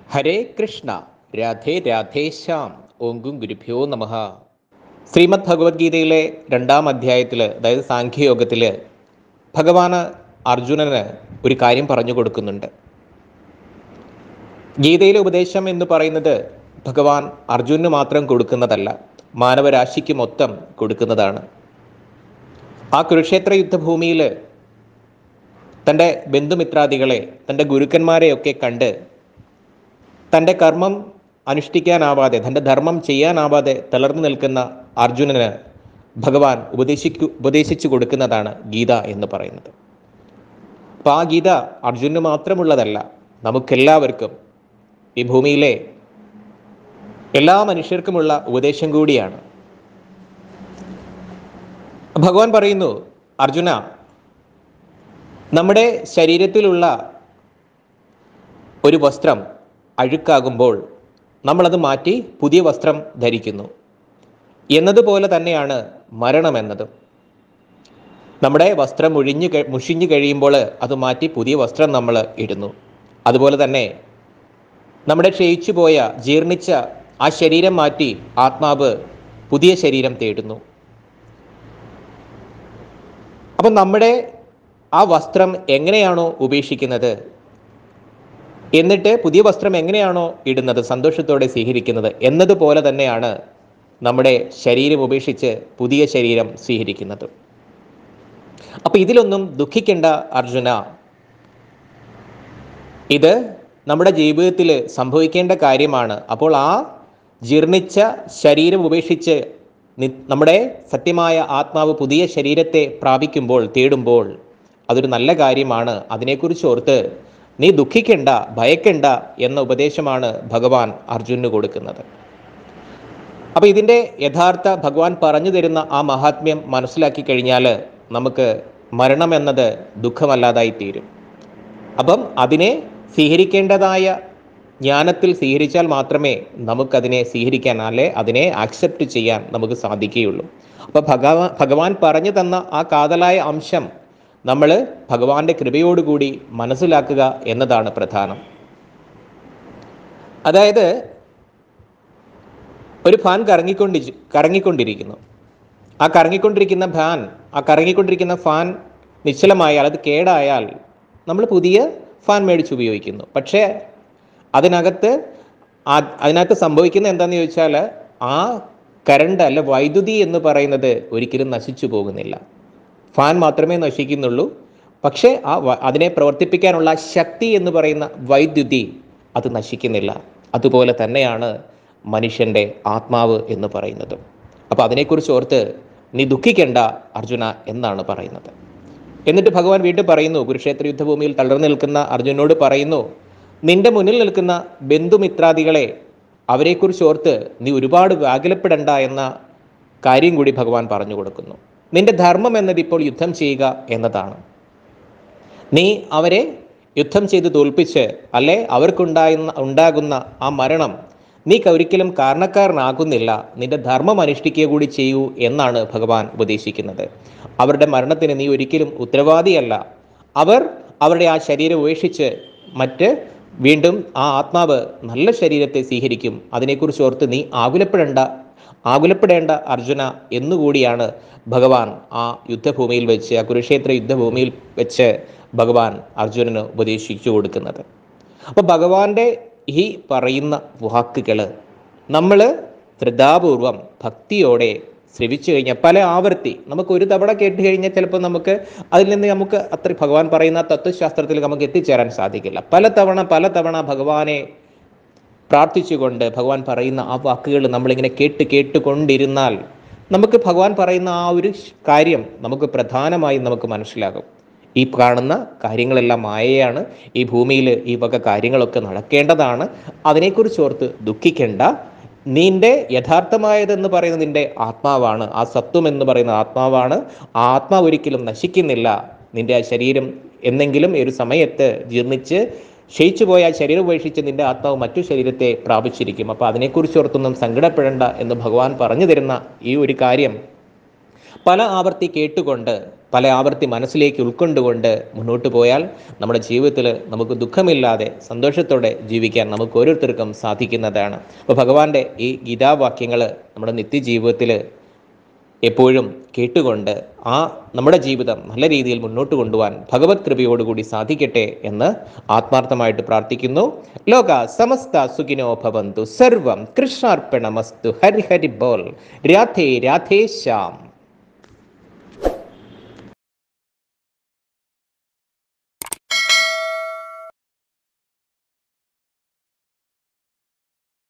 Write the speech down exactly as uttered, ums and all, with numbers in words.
ഹരേ കൃഷ്ണ, രാധേ രാധേശ്യാം, ഓങ്കും ഗുരുഭ്യോ നമഃ. ശ്രീമദ് ഭഗവത്ഗീതയിലെ രണ്ടാം അധ്യായത്തിൽ, അതായത് സാഖ്യയോഗത്തിൽ, ഭഗവാന് അർജുനന് ഒരു കാര്യം പറഞ്ഞു കൊടുക്കുന്നുണ്ട്. ഗീതയിലെ ഉപദേശം എന്ന് പറയുന്നത് ഭഗവാൻ അർജുനന് മാത്രം കൊടുക്കുന്നതല്ല, മാനവരാശിക്ക് മൊത്തം കൊടുക്കുന്നതാണ്. ആ കുരുക്ഷേത്ര യുദ്ധഭൂമിയിൽ തൻ്റെ ബന്ധുമിത്രാദികളെ, തൻ്റെ ഗുരുക്കന്മാരെയൊക്കെ കണ്ട് തൻ്റെ കർമ്മം അനുഷ്ഠിക്കാനാവാതെ, തൻ്റെ ധർമ്മം ചെയ്യാനാവാതെ തളർന്നു നിൽക്കുന്ന അർജുനന് ഭഗവാൻ ഉപദേശിക്കു ഉപദേശിച്ചു കൊടുക്കുന്നതാണ് ഗീത എന്ന് പറയുന്നത്. അപ്പോൾ ആ ഗീത അർജുനന് മാത്രമുള്ളതല്ല, നമുക്കെല്ലാവർക്കും, ഈ ഭൂമിയിലെ എല്ലാ മനുഷ്യർക്കുമുള്ള ഉപദേശം കൂടിയാണ്. ഭഗവാൻ പറയുന്നു, അർജുന, നമ്മുടെ ശരീരത്തിലുള്ള ഒരു വസ്ത്രം അഴുക്കാകുമ്പോൾ നമ്മളത് മാറ്റി പുതിയ വസ്ത്രം ധരിക്കുന്നു. എന്നതുപോലെ തന്നെയാണ് മരണമെന്നതും. നമ്മുടെ വസ്ത്രം മുഴിഞ്ഞു മുഷിഞ്ഞു കഴിയുമ്പോൾ അത് മാറ്റി പുതിയ വസ്ത്രം നമ്മൾ ഇടുന്നു. അതുപോലെ തന്നെ നമ്മുടെ ക്ഷയിച്ചു പോയ, ജീർണിച്ച ആ ശരീരം മാറ്റി ആത്മാവ് പുതിയ ശരീരം തേടുന്നു. അപ്പം നമ്മുടെ ആ വസ്ത്രം എങ്ങനെയാണോ ഉപേക്ഷിക്കുന്നത്, എന്നിട്ട് പുതിയ വസ്ത്രം എങ്ങനെയാണോ ഇടുന്നത്, സന്തോഷത്തോടെ സ്വീകരിക്കുന്നത്, എന്നതുപോലെ തന്നെയാണ് നമ്മുടെ ശരീരം ഉപേക്ഷിച്ച് പുതിയ ശരീരം സ്വീകരിക്കുന്നത്. അപ്പം ഇതിലൊന്നും ദുഃഖിക്കേണ്ട അർജുന. ഇത് നമ്മുടെ ജീവിതത്തിൽ സംഭവിക്കേണ്ട കാര്യമാണ്. അപ്പോൾ ആ ജീർണിച്ച ശരീരം ഉപേക്ഷിച്ച് നമ്മുടെ സത്യമായ ആത്മാവ് പുതിയ ശരീരത്തെ പ്രാപിക്കുമ്പോൾ, തേടുമ്പോൾ, അതൊരു നല്ല കാര്യമാണ്. അതിനെക്കുറിച്ച് ഓർത്ത് നീ ദുഃഖിക്കണ്ട, ഭയക്കണ്ട എന്ന ഉപദേശമാണ് ഭഗവാൻ അർജുനന് കൊടുക്കുന്നത്. അപ്പോൾ ഇതിൻ്റെ യഥാർത്ഥ ഭഗവാൻ പറഞ്ഞു തരുന്ന ആ മഹാത്മ്യം മനസ്സിലാക്കി കഴിഞ്ഞാൽ നമുക്ക് മരണം എന്നത് ദുഃഖമല്ലാതായി തീരും. അപ്പം അതിനെ സ്വീകരിക്കേണ്ടതായ ജ്ഞാനത്തിൽ സ്വീകരിച്ചാൽ മാത്രമേ നമുക്കതിനെ സ്വീകരിക്കാൻ, അല്ലെ അതിനെ ആക്സെപ്റ്റ് ചെയ്യാൻ നമുക്ക് സാധിക്കുകയുള്ളൂ. അപ്പോൾ ഭഗവാൻ ഭഗവാൻ പറഞ്ഞു തന്ന ആ കാതലായ അംശം നമ്മൾ ഭഗവാന്റെ കൃപയോടുകൂടി മനസ്സിലാക്കുക എന്നതാണ് പ്രധാനം. അതായത് ഒരു ഫാൻ കറങ്ങിക്കൊണ്ടി കറങ്ങിക്കൊണ്ടിരിക്കുന്നു ആ കറങ്ങിക്കൊണ്ടിരിക്കുന്ന ഫാൻ ആ കറങ്ങിക്കൊണ്ടിരിക്കുന്ന ഫാൻ നിശ്ചലമായാൽ, അത് കേടായാൽ നമ്മൾ പുതിയ ഫാൻ മേടിച്ച് ഉപയോഗിക്കുന്നു. പക്ഷേ അതിനകത്ത് അതിനകത്ത് സംഭവിക്കുന്നത് എന്താണെന്ന് ചോദിച്ചാൽ, ആ കറണ്ട് അല്ല വൈദ്യുതി എന്ന് പറയുന്നത് ഒരിക്കലും നശിച്ചു പോകുന്നില്ല. ഫാൻ മാത്രമേ നശിക്കുന്നുള്ളൂ. പക്ഷേ ആ അതിനെ പ്രവർത്തിപ്പിക്കാനുള്ള ശക്തി എന്ന് പറയുന്ന വൈദ്യുതി അത് നശിക്കുന്നില്ല. അതുപോലെ തന്നെയാണ് മനുഷ്യൻ്റെ ആത്മാവ് എന്ന് പറയുന്നത്. അപ്പോൾ അതിനെക്കുറിച്ച് ഓർത്ത് നീ ദുഃഖിക്കേണ്ട അർജുന എന്നാണ് പറയുന്നത്. എന്നിട്ട് ഭഗവാൻ വീണ്ടും പറയുന്നു, കുരുക്ഷേത്ര യുദ്ധഭൂമിയിൽ തളർന്നു നിൽക്കുന്ന അർജുനോട് പറയുന്നു, നിന്റെ മുന്നിൽ നിൽക്കുന്ന ബന്ധുമിത്രാദികളെ, അവരെക്കുറിച്ച് ഓർത്ത് നീ ഒരുപാട് വ്യാകുലപ്പെടേണ്ട എന്ന കാര്യം കൂടി ഭഗവാൻ പറഞ്ഞു കൊടുക്കുന്നു. നിന്റെ ധർമ്മം എന്നത് ഇപ്പോൾ യുദ്ധം ചെയ്യുക എന്നതാണ്. നീ അവരെ യുദ്ധം ചെയ്ത് തോൽപ്പിച്ച്, അല്ലെ അവർക്കുണ്ടാകുന്ന ഉണ്ടാകുന്ന ആ മരണം നീ ഒരിക്കലും കാരണക്കാരനാകുന്നില്ല. നിന്റെ ധർമ്മം അനുഷ്ഠിക്കുക കൂടി ചെയ്യൂ എന്നാണ് ഭഗവാൻ ഉപദേശിക്കുന്നത്. അവരുടെ മരണത്തിന് നീ ഒരിക്കലും ഉത്തരവാദിയല്ല. അവർ അവരുടെ ആ ശരീരം ഉപേക്ഷിച്ച് മറ്റ് വീണ്ടും ആ ആത്മാവ് നല്ല ശരീരത്തെ സ്വീകരിക്കും. അതിനെക്കുറിച്ച് ഓർത്ത് നീ ആകുലപ്പെടേണ്ട ആകുലപ്പെടേണ്ട അർജുന എന്നുകൂടിയാണ് ഭഗവാൻ ആ യുദ്ധഭൂമിയിൽ വെച്ച്, ആ കുരുക്ഷേത്ര യുദ്ധഭൂമിയിൽ വെച്ച് ഭഗവാൻ അർജുനന് ഉപദേശിച്ചു കൊടുക്കുന്നത്. അപ്പോൾ ഭഗവാന്റെ ഈ പറയുന്ന വാക്കുകൾ നമ്മൾ ശ്രദ്ധാപൂർവം ഭക്തിയോടെ ശ്രവിച്ചു കഴിഞ്ഞാൽ, പല ആവർത്തി നമുക്ക് ഒരു തവണ കേട്ട് കഴിഞ്ഞാൽ ചിലപ്പോൾ നമുക്ക് അതിൽ നിന്ന് നമുക്ക് അത്ര ഭഗവാൻ പറയുന്ന തത്വശാസ്ത്രത്തിൽ നമുക്ക് എത്തിച്ചേരാൻ സാധിക്കില്ല. പല തവണ പല തവണ ഭഗവാനെ പ്രാർത്ഥിച്ചുകൊണ്ട് ഭഗവാൻ പറയുന്ന ആ വാക്കുകൾ നമ്മളിങ്ങനെ കേട്ട് കേട്ടുകൊണ്ടിരുന്നാൽ നമുക്ക് ഭഗവാൻ പറയുന്ന ആ ഒരു കാര്യം നമുക്ക് പ്രധാനമായും നമുക്ക് മനസ്സിലാകും. ഈ കാണുന്ന കാര്യങ്ങളെല്ലാം മായയാണ്. ഈ ഭൂമിയിൽ ഈ വക കാര്യങ്ങളൊക്കെ നടക്കേണ്ടതാണ്. അതിനെക്കുറിച്ച് ഓർത്ത് ദുഃഖിക്കേണ്ട. നിന്റെ യഥാർത്ഥമായതെന്ന് പറയുന്നത് നിന്റെ ആത്മാവാണ്. ആ സത്വം എന്ന് പറയുന്ന ആത്മാവാണ്. ആ ആത്മാവ് ഒരിക്കലും നശിക്കുന്നില്ല. നിന്റെ ആ ശരീരം എന്നെങ്കിലും ഒരു സമയത്ത് ജീർണിച്ച് ക്ഷയിച്ചു പോയ ശരീരം ഉപേക്ഷിച്ച് നിന്റെ ആത്മാവ് മറ്റു ശരീരത്തെ പ്രാപിച്ചിരിക്കും. അപ്പോൾ അതിനെക്കുറിച്ച് ഓർത്തൊന്നും സങ്കടപ്പെടേണ്ട എന്ന് ഭഗവാൻ പറഞ്ഞു തരുന്ന ഈ ഒരു കാര്യം പല ആവർത്തി കേട്ടുകൊണ്ട് പല ആവർത്തി മനസ്സിലേക്ക് ഉൾക്കൊണ്ടുകൊണ്ട് മുന്നോട്ട് പോയാൽ നമ്മുടെ ജീവിതത്തിൽ നമുക്ക് ദുഃഖമില്ലാതെ സന്തോഷത്തോടെ ജീവിക്കാൻ നമുക്ക് ഓരോരുത്തർക്കും സാധിക്കുന്നതാണ്. അപ്പോൾ ഭഗവാന്റെ ഈ ഗീതാവാക്യങ്ങൾ നമ്മുടെ നിത്യജീവിതത്തിൽ എപ്പോഴും കേട്ടുകൊണ്ട് ആ നമ്മുടെ ജീവിതം നല്ല രീതിയിൽ മുന്നോട്ട് കൊണ്ടുപോകാൻ ഭഗവത് കൃപയോടുകൂടി സാധിക്കട്ടെ എന്ന് ആത്മാർത്ഥമായിട്ട് പ്രാർത്ഥിക്കുന്നു. ലോക സമസ്ത സുഖിനോ ഭവന്തു. സർവം കൃഷ്ണാർപ്പണമസ്തു. ഹരി ഹരി ബോൾ. രാധേ രാധേ ശ്യാം.